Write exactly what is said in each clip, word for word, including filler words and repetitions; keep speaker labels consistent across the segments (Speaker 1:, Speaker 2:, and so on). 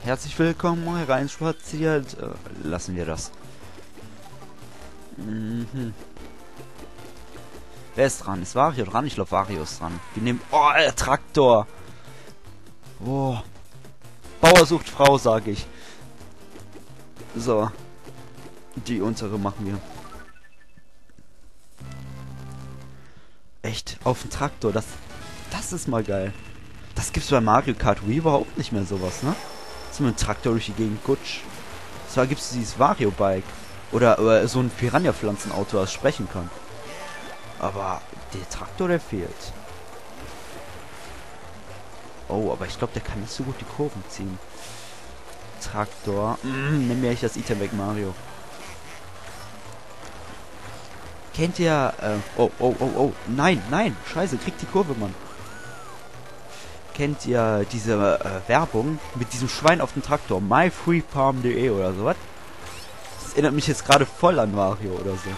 Speaker 1: Herzlich willkommen hereinspaziert. Äh, lassen wir das. Mhm. Wer ist dran? Ist Wario dran? Ich glaube, Wario ist dran. Wir nehmen... Oh, der Traktor. Oh. Bauer sucht Frau, sage ich. So. Die untere machen wir. Echt? Auf dem Traktor. Das, das ist mal geil. Das gibt's bei Mario Kart Wii überhaupt nicht mehr sowas, ne? So mit einem Traktor durch die Gegend kutsch. Zwar gibt's dieses Wario-Bike. Oder, oder so ein Piranha-Pflanzenauto, das sprechen kann. Aber der Traktor, der fehlt. Oh, aber ich glaube, der kann nicht so gut die Kurven ziehen. Traktor. Mm, nimm mir echt das Item weg, Mario. Kennt ihr... Äh, oh, oh, oh, oh. Nein, nein. Scheiße, kriegt die Kurve, Mann. Kennt ihr diese äh, Werbung mit diesem Schwein auf dem Traktor? my free farm punkt de oder sowas? Das erinnert mich jetzt gerade voll an Mario oder so.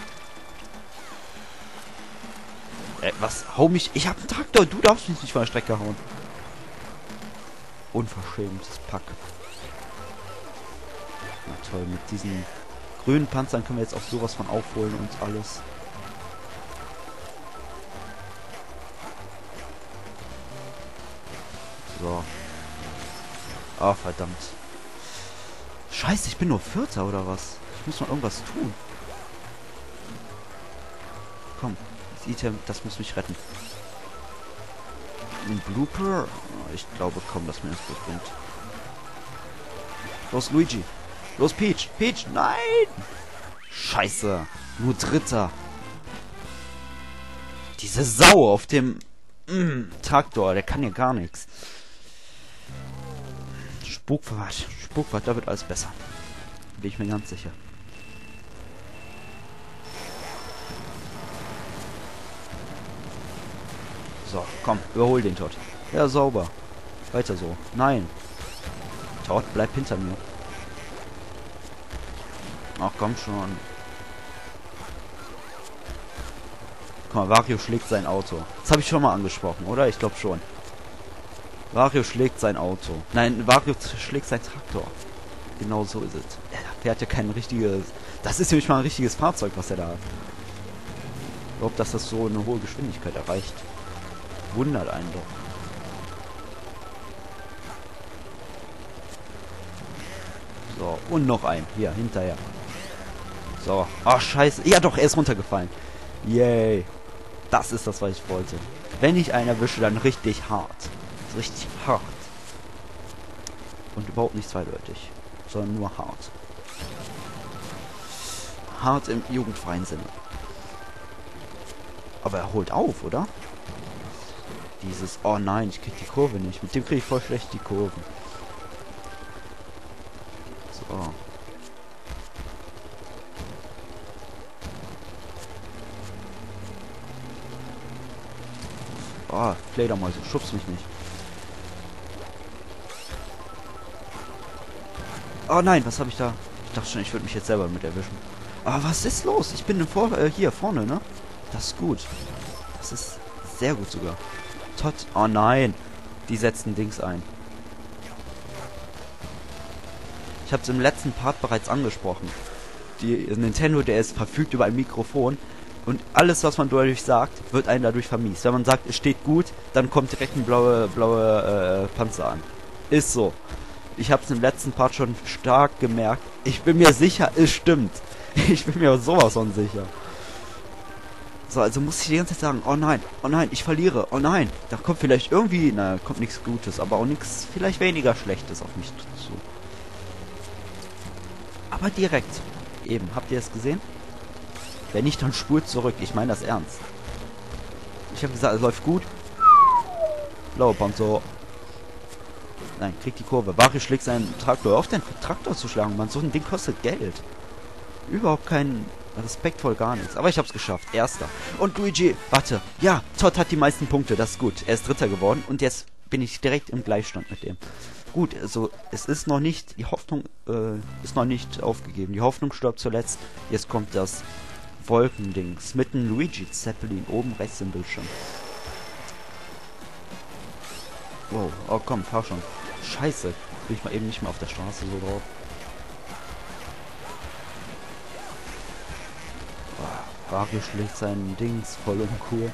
Speaker 1: Äh, was? Hau mich... Ich hab einen Traktor. Du darfst mich nicht von der Strecke hauen. Unverschämtes Pack. Na toll, mit diesen grünen Panzern können wir jetzt auch sowas von aufholen und alles. So. Ah, verdammt. Scheiße, ich bin nur Vierter oder was? Ich muss noch irgendwas tun. Komm, das Item, das muss mich retten. Ein Blooper? Ich glaube kaum, dass mir das gut bringt. Los, Luigi. Los, Peach. Peach, nein! Scheiße. Nur Dritter. Diese Sau auf dem mm, Traktor, der kann ja gar nichts. Spukwart. Spukwart, da wird alles besser. Bin ich mir ganz sicher. So, komm, überhol den Todd. Ja, sauber. Weiter so. Nein. Todd, bleib hinter mir. Ach, komm schon. Guck mal, Wario schlägt sein Auto. Das habe ich schon mal angesprochen, oder? Ich glaube schon. Wario schlägt sein Auto. Nein, Wario schlägt sein Traktor. Genau so ist es. Er fährt ja kein richtiges... Das ist ja nicht mal ein richtiges Fahrzeug, was er da hat. Ich glaube, dass das so eine hohe Geschwindigkeit erreicht. Wundert einen doch. So, und noch ein. Hier, hinterher. So. Ach, scheiße. Ja doch, er ist runtergefallen. Yay. Das ist das, was ich wollte. Wenn ich einen erwische, dann richtig hart. Richtig hart. Und überhaupt nicht zweideutig. Sondern nur hart. Hart im jugendfreien Sinne. Aber er holt auf, oder? Dieses... Oh nein, ich krieg die Kurve nicht. Mit dem kriege ich voll schlecht die Kurven. So. Oh, Fledermäuse, schubst mich nicht. Oh nein, was habe ich da? Ich dachte schon, ich würde mich jetzt selber mit erwischen. Aber was ist los? Ich bin vor, äh, hier vorne, ne? Das ist gut. Das ist sehr gut sogar. Todd. Oh nein. Die setzen Dings ein. Ich habe es im letzten Part bereits angesprochen. Die Nintendo D S verfügt über ein Mikrofon. Und alles, was man dadurch sagt, wird einem dadurch vermiest. Wenn man sagt, es steht gut, dann kommt direkt ein blaue, blaue äh, Panzer an. Ist so. Ich habe es im letzten Part schon stark gemerkt. Ich bin mir sicher, es stimmt. Ich bin mir sowas von sicher. So, also muss ich die ganze Zeit sagen, oh nein, oh nein, ich verliere, oh nein. Da kommt vielleicht irgendwie, na, kommt nichts Gutes, aber auch nichts vielleicht weniger Schlechtes auf mich zu. Aber direkt. Eben, habt ihr es gesehen? Wenn nicht, dann spult zurück. Ich meine das ernst. Ich habe gesagt, es läuft gut. Blaue Panzer. Nein, kriegt die Kurve. Wario schlägt seinen Traktor. Auf den Traktor zu schlagen, man. So ein Ding kostet Geld. Überhaupt kein respektvoll gar nichts. Aber ich habe es geschafft. Erster. Und Luigi, warte. Ja, Todd hat die meisten Punkte. Das ist gut. Er ist Dritter geworden. Und jetzt bin ich direkt im Gleichstand mit dem. Gut, also es ist noch nicht, die Hoffnung äh, ist noch nicht aufgegeben. Die Hoffnung stirbt zuletzt. Jetzt kommt das Wolkendings mit dem Luigi Zeppelin oben rechts im Bildschirm. Wow, oh komm, fahr schon. Scheiße. Bin ich mal eben nicht mehr auf der Straße so drauf. Oh, Wario schlägt seinen Dings voll uncool.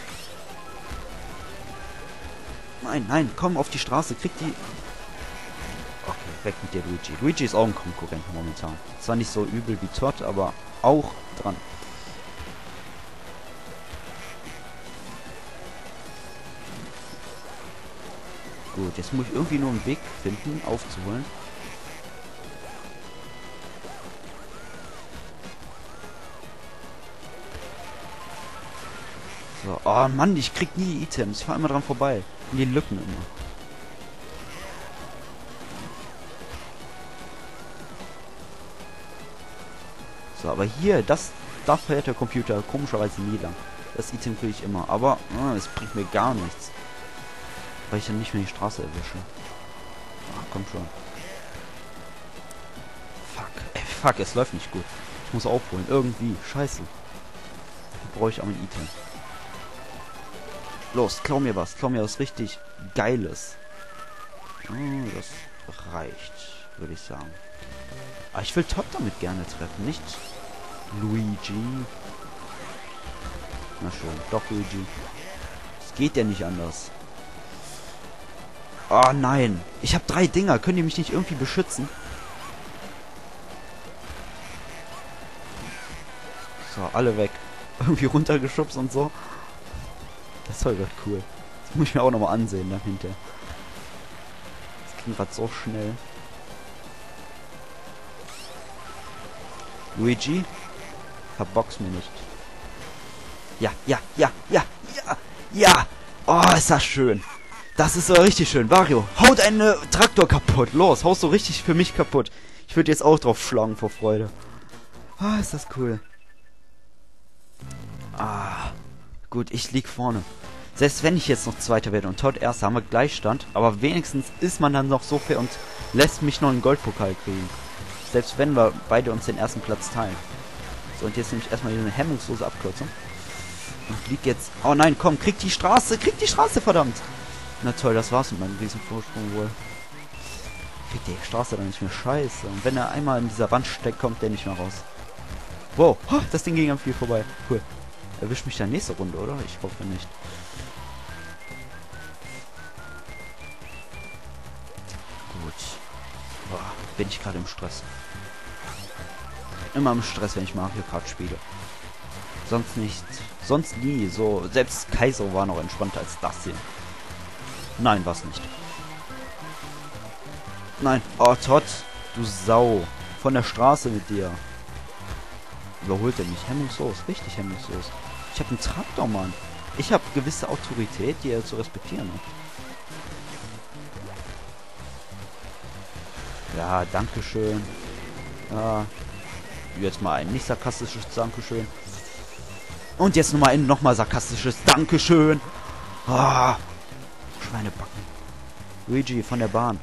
Speaker 1: Nein, nein, komm auf die Straße, krieg die... Okay, weg mit dir, Luigi. Luigi ist auch ein Konkurrent momentan. Zwar nicht so übel wie Todd, aber auch dran. Gut, jetzt muss ich irgendwie nur einen Weg finden, aufzuholen. So, oh Mann, ich krieg nie Items. Ich fahr immer dran vorbei. In die Lücken immer. So, aber hier, das, da fährt der Computer komischerweise nie lang. Das Item kriege ich immer, aber äh, es bringt mir gar nichts. Weil ich dann nicht mehr die Straße erwische. Ach, komm schon. Fuck, ey, fuck, es läuft nicht gut. Ich muss aufholen, irgendwie. Scheiße. Da brauche ich auch ein Item. Los, klau mir was. Klau mir was richtig Geiles. Oh, das reicht, würde ich sagen. Aber ich will Todd damit gerne treffen, nicht Luigi. Na schön, doch Luigi. Es geht ja nicht anders. Oh nein. Ich habe drei Dinger. Können die mich nicht irgendwie beschützen? So, alle weg. Irgendwie runtergeschubst und so. Das war gerade cool. Das muss ich mir auch nochmal ansehen dann hinterher. Das ging gerade so schnell. Luigi, verbox mir nicht. Ja, ja, ja, ja, ja, ja. Oh, ist das schön. Das ist so richtig schön. Wario, haut einen Traktor kaputt. Los, haust so richtig für mich kaputt. Ich würde jetzt auch drauf schlagen vor Freude. Ah, ist das cool. Ah, gut, ich lieg vorne. Selbst wenn ich jetzt noch Zweiter werde und Todd Erster, haben wir Gleichstand. Aber wenigstens ist man dann noch so fair und lässt mich noch einen Goldpokal kriegen. Selbst wenn wir beide uns den ersten Platz teilen. So, und jetzt nehme ich erstmal hier eine hemmungslose Abkürzung. Und lieg jetzt... Oh nein, komm, krieg die Straße, krieg die Straße, verdammt! Na toll, das war's mit meinem Riesenvorsprung wohl. Krieg die Straße dann nicht mehr, scheiße. Und wenn er einmal in dieser Wand steckt, kommt der nicht mehr raus. Wow, das Ding ging am Viel vorbei. Cool. Erwischt mich dann nächste Runde, oder? Ich hoffe nicht. Gut. Boah, bin ich gerade im Stress. Immer im Stress, wenn ich Mario Kart spiele. Sonst nicht. Sonst nie. So, selbst Kaizo war noch entspannter als das hier. Nein, war's nicht. Nein. Oh, Todd. Du Sau. Von der Straße mit dir. Überholt er mich. Hemmungslos. Richtig hemmungslos. Ich habe einen Traktor, Mann. Ich habe gewisse Autorität, die er zu respektieren hat. Ja, dankeschön. Ja. Jetzt mal ein nicht sarkastisches Dankeschön. Und jetzt nochmal ein nochmal sarkastisches Dankeschön. Ah. Schweinebacken. Luigi von der Bahn.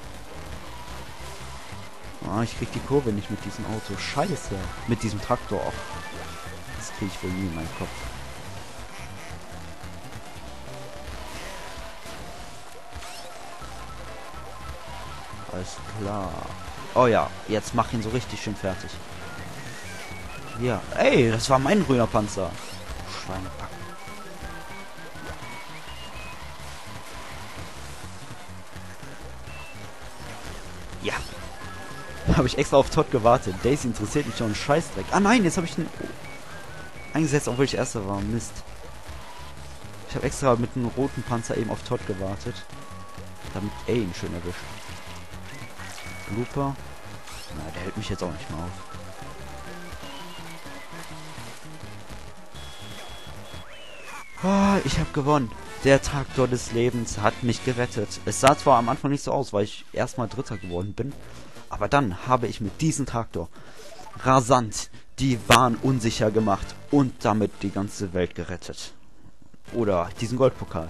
Speaker 1: Ah, ich krieg die Kurve nicht mit diesem Auto. Scheiße. Mit diesem Traktor auch. Das krieg ich wohl nie in meinen Kopf. Alles klar. Oh ja, jetzt mach ihn so richtig schön fertig. Ja, ey, das war mein grüner Panzer. Schweinepack. Ja. Habe ich extra auf Todd gewartet. Daisy interessiert mich schon einen Scheißdreck. Ah nein, jetzt habe ich ihn eingesetzt, obwohl ich Erster war. Mist. Ich habe extra mit einem roten Panzer eben auf Todd gewartet. Damit er ihn schön erwischt. Blooper. Na, der hält mich jetzt auch nicht mehr auf. Oh, ich habe gewonnen. Der Traktor des Lebens hat mich gerettet. Es sah zwar am Anfang nicht so aus, weil ich erstmal Dritter geworden bin. Aber dann habe ich mit diesem Traktor rasant die Bahn unsicher gemacht und damit die ganze Welt gerettet. Oder diesen Goldpokal.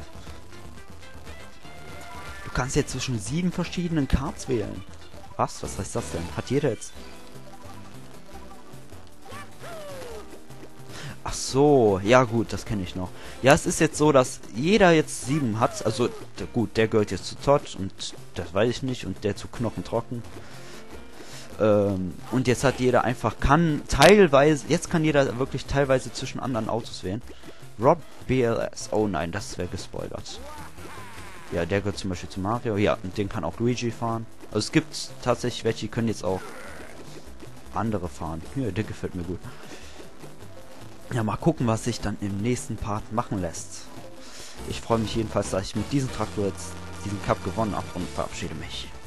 Speaker 1: Du kannst jetzt zwischen sieben verschiedenen Karts wählen. Was? Was heißt das denn? Hat jeder jetzt... Ach so. so, ja gut, das kenne ich noch. Ja, es ist jetzt so, dass jeder jetzt sieben hat. Also der, gut, der gehört jetzt zu Todd und das weiß ich nicht und der zu Knochentrocken. Ähm, und jetzt hat jeder einfach, kann teilweise, jetzt kann jeder wirklich teilweise zwischen anderen Autos wählen. Rob B L S, oh nein, das wäre gespoilert. Ja, der gehört zum Beispiel zu Mario, ja, und den kann auch Luigi fahren. Also es gibt tatsächlich welche, die können jetzt auch andere fahren. Ja, der gefällt mir gut. Ja, mal gucken, was sich dann im nächsten Part machen lässt. Ich freue mich jedenfalls, dass ich mit diesem Traktor jetzt diesen Cup gewonnen habe und verabschiede mich.